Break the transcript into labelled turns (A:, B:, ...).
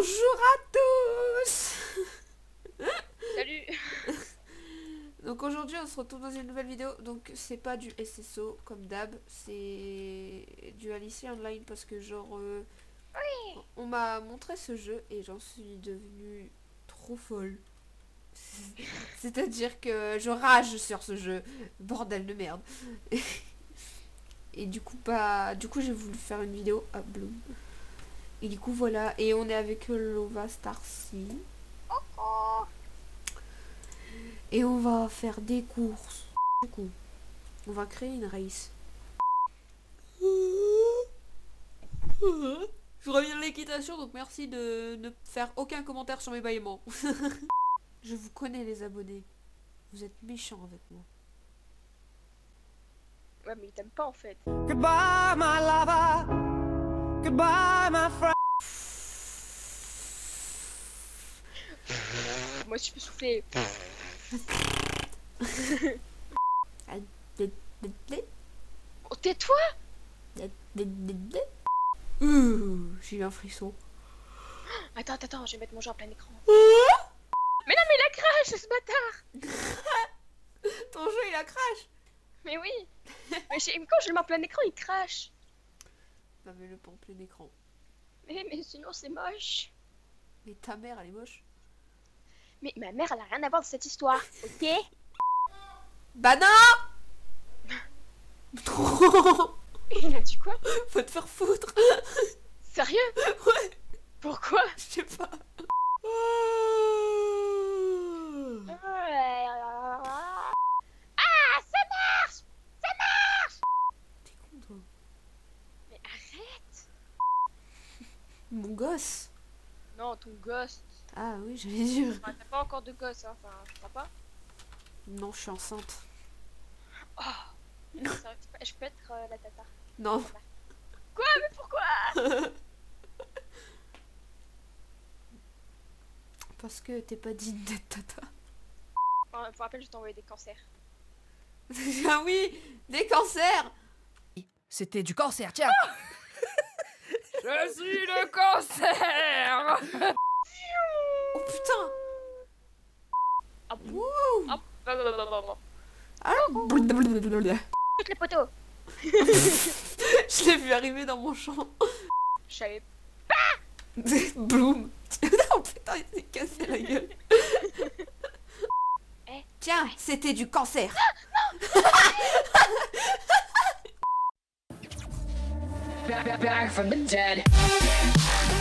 A: Bonjour à tous.
B: Salut.
A: Donc aujourd'hui on se retrouve dans une nouvelle vidéo. Donc c'est pas du SSO comme d'hab, c'est du Alice Online parce que genre
B: Oui.
A: on m'a montré ce jeu et j'en suis devenue trop folle. C'est-à-dire que je rage sur ce jeu, bordel de merde. Et du coup j'ai voulu faire une vidéo à Bloom. Et du coup voilà, et on est avec Lova Starcy.
B: Oh.
A: Et on va faire des courses. Du coup, on va créer une race. Je reviens de l'équitation, donc merci de ne faire aucun commentaire sur mes bâillements. Je vous connais les abonnés. Vous êtes méchants avec moi.
B: Ouais, mais il t'aime pas en fait.
C: Goodbye, my lover. Goodbye, my friend.
B: Moi, si je peux souffler. Oh, tais-toi.
A: J'ai eu un frisson.
B: Attends, je vais mettre mon jeu en plein écran. Mais non, mais il a crash, ce bâtard.
A: Ton jeu il a crash.
B: Mais oui. Mais quand je le mets en plein écran, il crash.
A: Bah mais le pas en plein écran.
B: Mais sinon, c'est moche.
A: Mais ta mère elle est moche.
B: Mais ma mère, elle a rien à voir de cette histoire, ok?
A: Bah non.
B: Il a dit quoi?
A: Faut te faire foutre.
B: Sérieux?
A: Ouais.
B: Pourquoi?
A: Je sais pas.
B: Ah, ça marche! Ça marche!
A: T'es con toi.
B: Mais arrête!
A: Mon gosse.
B: Non, ton gosse.
A: Ah oui, j'allais dire.
B: Enfin, t'as pas encore de gosse, hein. Enfin, je crois pas.
A: Non, je suis enceinte.
B: Oh! Sérieux, je peux être la tata.
A: Non.
B: Quoi? Mais pourquoi?
A: Parce que t'es pas digne d'être tata.
B: Pour rappel, je t'ai envoyé des cancers.
A: Ah oui, des cancers.
C: C'était du cancer, tiens.
B: Je suis le cancer!
A: Oh putain.
B: Ah bon?
A: Wouh.
B: Ah, blablabla.
A: Ah, blablabla.
B: Toutes les poteaux!
A: Je l'ai vu arriver dans mon champ.
B: Je savais.
A: Bloom. Oh putain, il s'est cassé la gueule.
B: Eh,
A: tiens, c'était du cancer.
C: Back from the dead.